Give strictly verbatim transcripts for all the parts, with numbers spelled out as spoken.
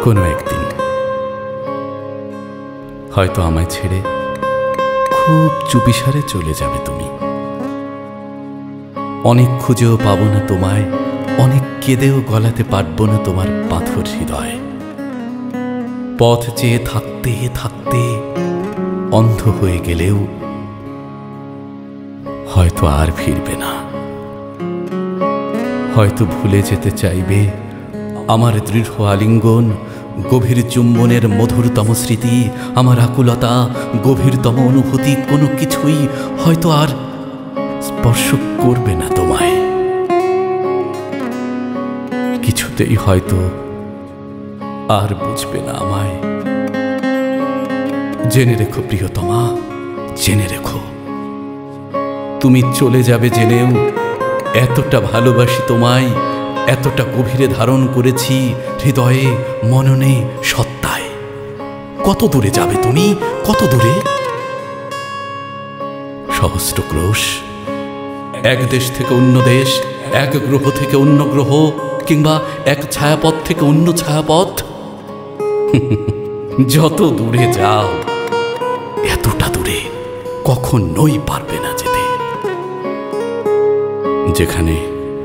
কোনো একদিন হয়তো আমায় ছেড়ে খুব চুপিসারে চলে যাবে তুমি। অনেক খুঁজেও পাবো না তোমায়, অনেক কেঁদেও গলাতে পারবো না তোমার পাথর হৃদয়। পথ চেয়ে থাকতে থাকতে অন্ধ হয়ে গেলেও হয়তো আর ফিরবে না। হয়তো ভুলে যেতে চাইবে আমার দৃঢ় আলিঙ্গন, গভীর চুম্বনের মধুরতম স্মৃতি, আমার আকুলতা, গভীরতম অনুভূতি। কোনো কিছুই হয়তো আর স্পর্শ করবে না তোমায়। কিছুতেই হয়তো আর বুঝবে না আমায়। জেনে রেখো প্রিয়তমা, জেনে রেখো, তুমি চলে যাবে জেনেও এতটা ভালোবাসি তোমায়, এতটা গভীরে ধারণ করেছি হৃদয়ে, মননে, সত্তায়। কত দূরে যাবে তুমি, কত দূরে? সহস্র ক্রোশ, এক দেশ থেকে অন্য দেশ, এক গ্রহ থেকে অন্য গ্রহ, কিংবা এক ছায়াপথ থেকে অন্য ছায়াপথ। যত দূরে যাও, এতটা দূরে কখনোই পারবে না যেতে। যেখানে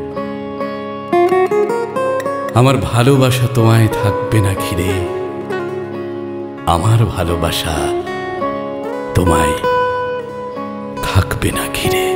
আমার ভালোবাসা তোমায় থাকবে না ঘিরে, আমার ভালোবাসা তোমায় থাকবে না ঘিরে।